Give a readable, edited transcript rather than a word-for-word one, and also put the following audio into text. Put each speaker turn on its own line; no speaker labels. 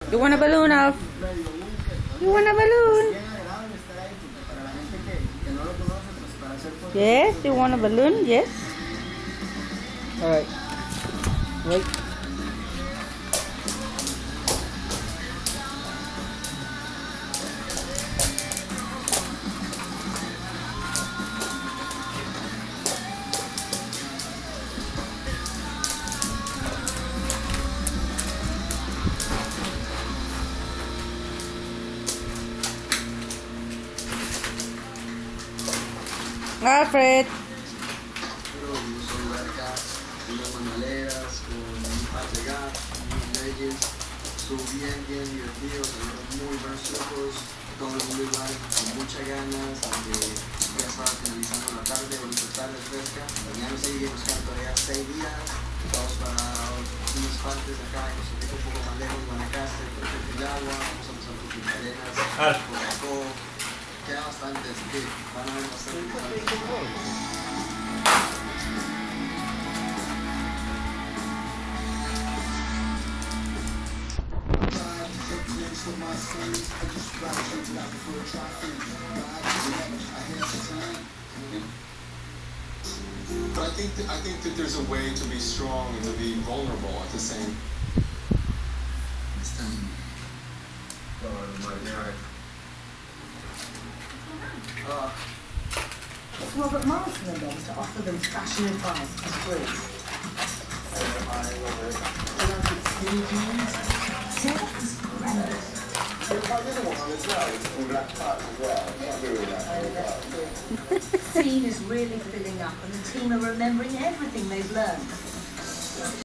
You want a balloon, Alf? You want a balloon? Yes, you want a balloon? Yes. Alright. Wait. Alfred.
Unas manualeras con un par de gas, unos leyes, estuvo bien divertido, salieron muy buenos trucos, todo el mundo igual, con muchas ganas, aunque ya estaba finalizando la tarde, bonita tarde fresca, mañana seguimos quedan todavía 6 días, vamos para unas partes de acá, que nos queda un poco más lejos, Guanacaste, por el agua, vamos a pasar por Punta Arenas, por Jacob, queda bastante, así que van a ver bastante.
But I think that there's a way to be strong and to be vulnerable at the same.
Robert Morrison again to offer them fashion advice for free. Scene is really filling up and the team are remembering everything they've learned.